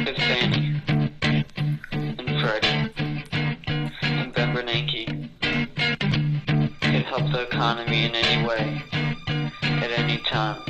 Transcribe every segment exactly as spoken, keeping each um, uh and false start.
with Fannie and Freddie and Ben Bernanke could help the economy in any way, at any time.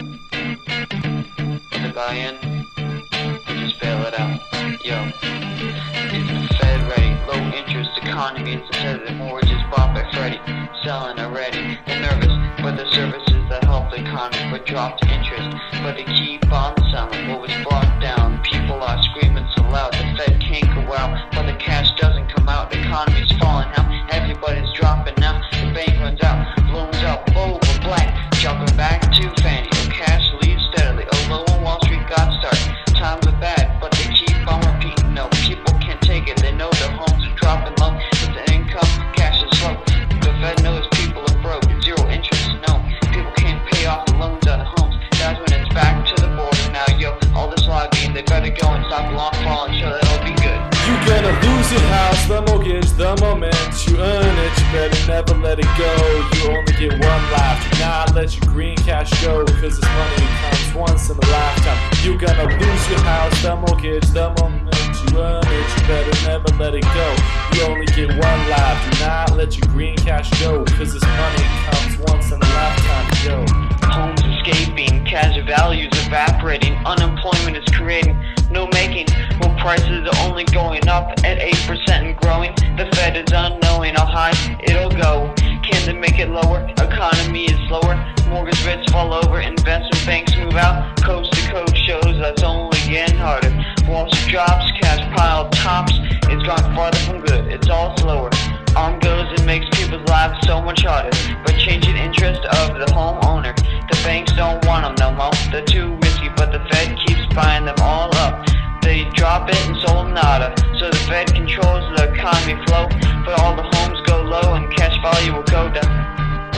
With a buy-in, or just bail it out. Yo, is the Fed ready? Low interest economy instead of the mortgages bought by Freddie. Selling already. They're nervous for the services that help the economy but dropped interest. But they keep on selling what was brought down. People are screaming so loud the Fed can't go out, but the cash doesn't come out. The economy's falling out. Everybody's dropping out. The bank runs out. Loans up over black. Jumping back to Fannie. Oh, cash leaves steadily. Oh, low on Wall Street got started. Times are bad, but they keep on repeating. No, people can't take it. They know their homes are dropping low. With the income, cash is slow. The Fed knows people are broke. Zero interest, no. People can't pay off the loans on the homes. That's when it's back to the border. Now, yo, all this lobbying, they better go and stop the long fall and show that it'll be good. You're gonna lose your house, the mortgage, the moment you earn it. You better never let it go. You only get one life. Do not let your green cash go, cause this money comes once in a lifetime. You're gonna lose your house, the mortgage, the moment you earn it. You better never let it go. You only get one life. Do not let your green cash go, cause this money comes once in a lifetime. Yo, homes escaping, cash values evaporating, unemployment is creating no making. Well, prices are only going up at eight percent and growing. The Fed is unknowing how high it'll go. Can they make it lower? Economy is slower. Mortgage rates fall over. Investment banks move out. Coast to coast shows us only getting harder. Wall Street drops. Cash pile tops. It's gone farther from good. It's all slower. Arm goes and makes people's lives so much harder. But changing interest of the homeowner. The banks don't want them no more. They're too risky, but the Fed keeps buying them all up. They drop it and sold nada. So the Fed controls the economy flow. But all the homes go low and cash value will go down.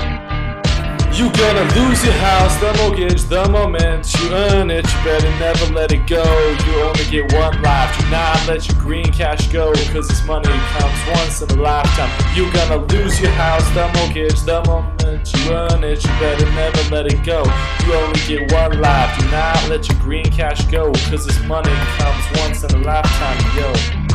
you're gonna lose your house, the mortgage, the moment you earn it. You better never let it go. You only get one life. Do not let your green cash go, cause this money comes once in a lifetime. You're gonna lose your house, the mortgage, the moment you earn it. You better never let it go. You only get one life. Do not let your green cash go, cause this money comes once in a lifetime. Yo.